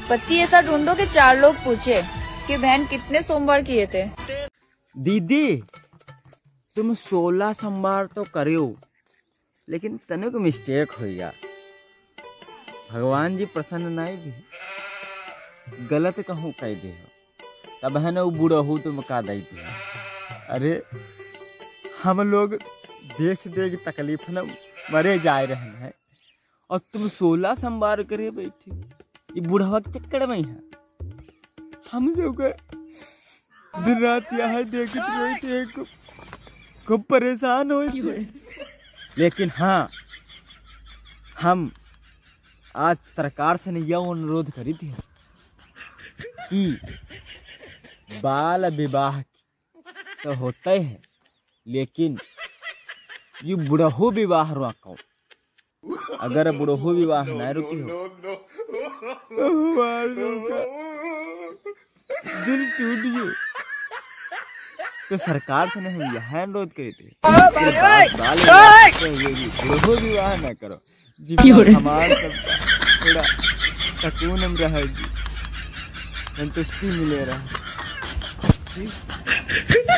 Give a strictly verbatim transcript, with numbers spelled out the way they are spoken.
पति ऐसा ढूंढो कि चार लोग पूछे कि बहन कितने सोमवार किए थे। दीदी तुम सोलह सोमवार तो करियो, लेकिन तने को मिस्टेक हो गया। भगवान जी प्रसन्न नहीं भी गलत कहूँ कह दे तब है ना वो बुढ़हू तुम का दे दे। अरे हम लोग देख देख तकलीफ न मरे जा रहे हैं और तुम सोलह सोमवार करे बैठे ये बुढ़वा के चक्कर में है। हम सब दिन रात यहाँ देखते रहते खूब खूब परेशान हो। लेकिन हाँ, हम आज सरकार से यह अनुरोध करी थी कि बाल विवाह तो होता है, लेकिन ये बुढ़हू विवाह रोको। अगर बुढ़हू विवाह न रुकी हो दिल टूट गए। तो सरकार से हम यह अनुरोध करे थे बुढ़हू विवाह न करो, जिसमें हमारे सबका थोड़ा सुकून में रहेगी, संतुष्टि मिले रहा।